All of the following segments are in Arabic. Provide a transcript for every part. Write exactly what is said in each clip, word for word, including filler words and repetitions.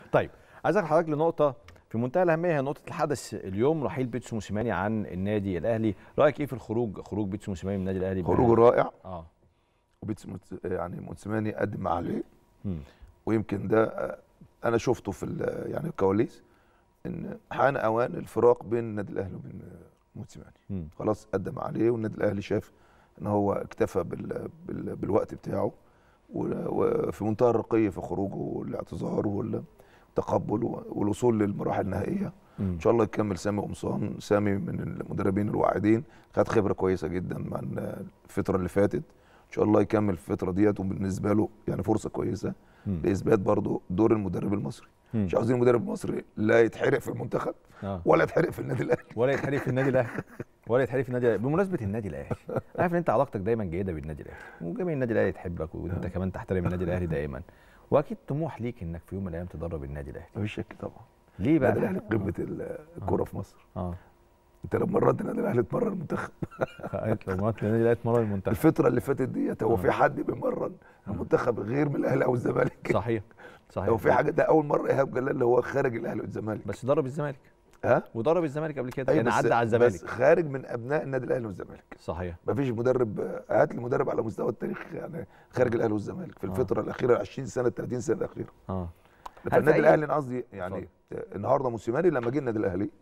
طيب عايز اخد حضرتك لنقطه في منتهى الاهميه، هي نقطه الحدث اليوم، رحيل بيتسو موسيماني عن النادي الاهلي. رايك ايه في الخروج خروج بيتسو موسيماني من النادي الاهلي؟ خروج رائع. اه وبيتسو يعني موسيماني قدم ما عليه، ويمكن ده انا شفته في يعني الكواليس ان حان اوان الفراق بين النادي الاهلي وبين موسيماني. خلاص قدم عليه، والنادي الاهلي شاف ان هو اكتفى بال... بال... بالوقت بتاعه، وفي منتهى الرقي في خروجه والاعتذار والتقبل والوصول للمراحل النهائيه. ان شاء الله يكمل سامي قمصان. سامي من المدربين الواعدين، خد خبره كويسه جدا مع الفتره اللي فاتت، ان شاء الله يكمل الفتره ديت، وبالنسبه له يعني فرصه كويسه مم. لاثبات برضه دور المدرب المصري. مم. مش عاوزين المدرب المصري لا يتحرق في المنتخب آه. ولا يتحرق في النادي الاهلي ولا يتحرق في النادي الاهلي ولا يتحرق في النادي الاهلي. بمناسبه النادي الاهلي، عارف ان انت علاقتك دايما جيده بالنادي الاهلي، وجميع النادي الاهلي تحبك، وانت كمان تحترم النادي الاهلي دايما، واكيد طموح ليك انك في يوم من الايام تدرب النادي الاهلي. مفيش شك طبعا. ليه بقى؟ النادي الاهلي قمه الكوره في مصر. اه انت لو مرات النادي الاهلي اتمرن المنتخب لو مرات النادي الاهلي اتمرن المنتخب الفتره اللي فاتت ديت، هو في حد بيمرن المنتخب غير من الاهلي او الزمالك؟ صحيح صحيح. هو في حاجه، ده اول مره ايهاب جلال اللي هو خارج الاهلي والزمالك، بس درب الزمالك. ها؟ ودرب الزمالك قبل كده. أيوة، يعني عدى على الزمالك، بس خارج من ابناء النادي الاهلي والزمالك. صحيح. مفيش مدرب، هات لي مدرب على مستوى التاريخ يعني خارج الاهلي والزمالك في الفتره آه. الاخيره، عشرين سنه ثلاثين سنه الاخيره. اه فالنادي الاهلي انا قصدي يعني صح. النهارده موسيماني لما جه النادي الاهلي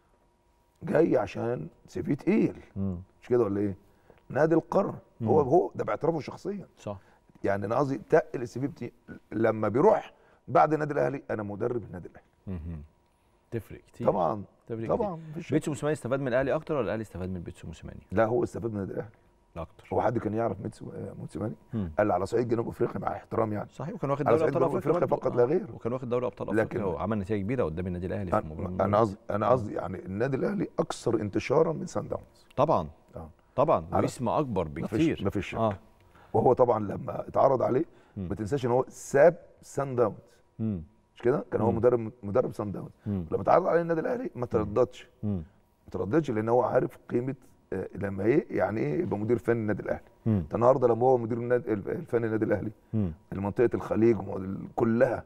جاي عشان سي في تقيل، مش كده ولا ايه؟ نادي القرن. مم. هو هو ده باعترافه شخصيا. صح. يعني انا قصدي تقل السي في بتاعي لما بيروح بعد النادي الاهلي، انا مدرب النادي الاهلي. تفرق كتير طبعا. تفرق طبعا. كتير. بيتسو موسيماني استفاد من الاهلي اكتر ولا الاهلي استفاد من بيتسو موسيماني؟ لا، هو استفاد من النادي الاهلي اكتر. هو حد كان يعرف بيتسو موسيماني؟ قال على صعيد جنوب افريقيا مع احترام يعني. صحيح، وكان واخد دوري ابطال افريقيا فقط لا غير، وكان واخد دوري ابطال افريقيا وعمل نتيجه كبيره قدام النادي الاهلي في المباراه. انا قصدي انا قصدي يعني النادي الاهلي اكثر انتشارا من سان داونز. طبعا آه. طبعا، واسم اكبر بكتير. ما فيش شك. آه. وهو طبعا لما اتعرض عليه ما تنساش ان هو ساب سان داونز، مش كده؟ كان هو مدرب مدرب سان داونز. لما اتعرض عليه النادي الاهلي ما ترددش ما ترددش لان هو عارف قيمه آه لما ايه يعني ايه يبقى مدير فني النادي الاهلي. انت النهارده لما هو مدير النادي الفني النادي الاهلي، منطقه الخليج كلها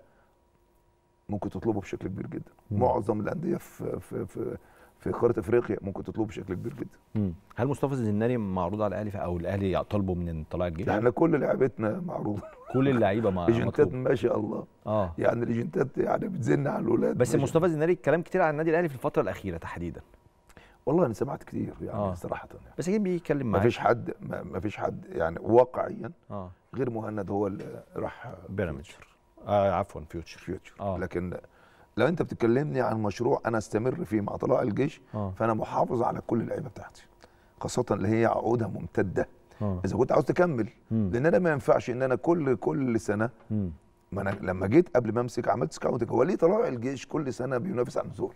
ممكن تطلبه بشكل كبير جدا. مم. معظم الانديه في في في في قاره افريقيا ممكن تطلبه بشكل كبير جدا. مم. هل مصطفى الزناري معروض على الاهلي او الاهلي طالبه من طلائع الجيش؟ احنا كل لعيبتنا معروضه، كل اللعيبه مع ايجنتات ما شاء الله. اه يعني الايجنتات يعني بتزن على الاولاد. بس مصطفى الزناري الكلام كتير عن النادي الاهلي في الفتره الاخيره تحديدا. والله انا سمعت كتير يعني آه. صراحه يعني. بس اكيد بيتكلم معاك. ما فيش حد ما فيش حد يعني واقعيا آه. غير مهند هو اللي راح بيراميدز. آه عفوا فيوتشر فيوتشر آه. لكن لو انت بتكلمني عن مشروع انا استمر فيه مع طلائع الجيش آه. فانا محافظ على كل اللعيبه بتاعتي، خاصه اللي هي عقودها ممتده. آه. اذا كنت عاوز تكمل، مم. لان انا ما ينفعش ان انا كل كل سنه، مم. ما انا لما جيت قبل ما امسك عملت سكاوتنج، هو ليه طلائع الجيش كل سنه بينافس على النزول؟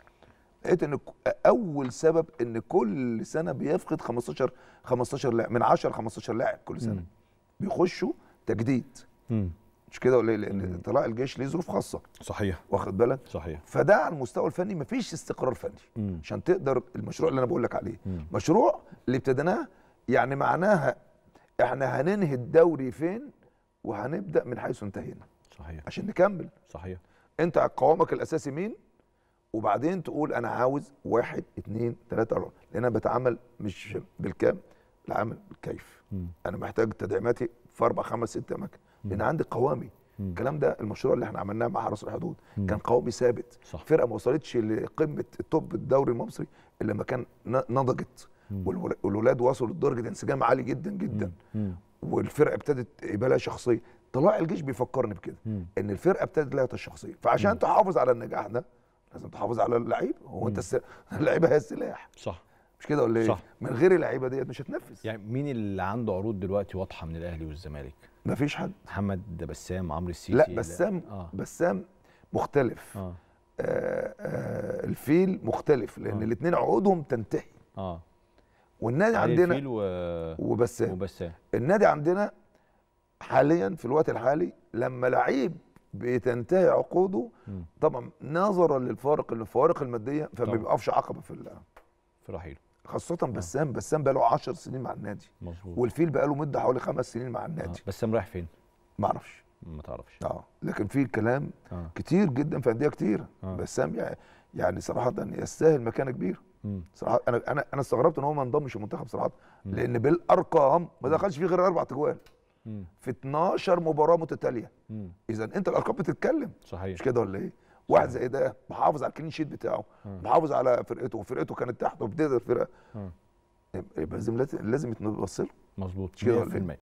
لقيت ان اول سبب ان كل سنه بيفقد خمستاشر خمستاشر لاعب، من عشرة خمستاشر لاعب كل سنه مم. بيخشوا تجديد. مم. مش كده ولا ايه؟ لان طلائع الجيش ليه ظروف خاصه. صحيح. واخد بالك؟ صحيح. فده على المستوى الفني مفيش استقرار فني. مم. عشان تقدر المشروع اللي انا بقول لك عليه، مم. مشروع اللي ابتديناه يعني معناها احنا هننهي الدوري فين وهنبدا من حيث انتهينا. صحيح. عشان نكمل. صحيح. انت قوامك الاساسي مين؟ وبعدين تقول انا عاوز واحد اثنين ثلاثه اربعه، لان انا بتعامل مش بالكام، بعمل بالكيف. مم. انا محتاج تدعيماتي في اربع خمس ست اماكن، لان عندي قوامي. الكلام ده المشروع اللي احنا عملناه مع حرس الحدود مم. كان قوامي ثابت. صح. فرقه ما وصلتش لقمه التوب الدوري المصري الا لما كان نضجت، والولاد وصلوا لدرجه انسجام عالي جدا جدا. مم. والفرقه ابتدت يبقى لها شخصيه. طلائع الجيش بيفكرني بكده، مم. ان الفرقه ابتدت لها الشخصيه، فعشان مم. تحافظ على النجاح ده لازم تحافظ على اللعيب. هو انت الس... اللعيبه هي السلاح. صح. مش كده ولا ايه؟ صح. من غير اللعيبه ديت مش هتنفذ. يعني مين اللي عنده عروض دلوقتي واضحه من الاهلي والزمالك؟ مفيش حد. محمد بسام، عمرو السيسي. لا بسام آه. بسام مختلف. آه. آه آه الفيل مختلف، لان آه. الاثنين عقودهم تنتهي. اه والنادي عندنا الفيل و... وبسام وبسام النادي عندنا حاليا في الوقت الحالي لما لعيب بتنتهي عقوده م. طبعا نظرا للفارق الفوارق الماديه فما بيقفش عقبه في في رحيله، خاصه بسام. آه. بسام بقى له عشر سنين مع النادي. مظبوط. والفيل بقى له مده حوالي خمس سنين مع النادي. آه. بسام رايح فين؟ ما اعرفش. ما تعرفش. اه لكن في كلام آه. كتير جدا في انديه كتيره. آه. بسام يعني يعني صراحه يستاهل مكانه كبيره. مم. صراحه انا انا انا استغربت ان هو ما انضمش المنتخب صراحه، لان بالارقام ما دخلش فيه غير اربع تجوال في اتناشر مباراه متتاليه. اذا انت الارقام بتتكلم. صحيح. مش كده ولا ايه؟ واحد زي ده محافظ على الكلين شيت بتاعه، آه. محافظ على فرقته، وفرقته كانت تحت وبتقدر الفرقه، آه. يبقى لازم لازم يتبص له. مظبوط مش كده ولا مية في المية. إيه؟